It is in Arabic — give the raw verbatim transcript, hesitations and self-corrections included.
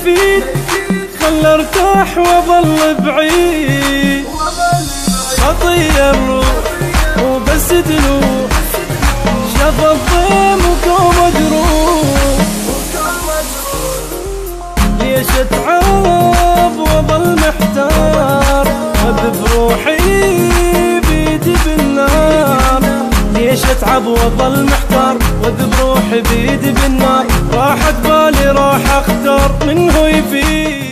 يفيد خل ارتاح واظل بعيد. خطية الروح وبس تلوح شاف الضيم وقوم جروح. ليش اتعب واظل محتار واذب روحي بيدي بالنار. ليش اتعب واظل محتار واذب روحي بيدي بالنار. راحت بالي راح اختار منه يفيد.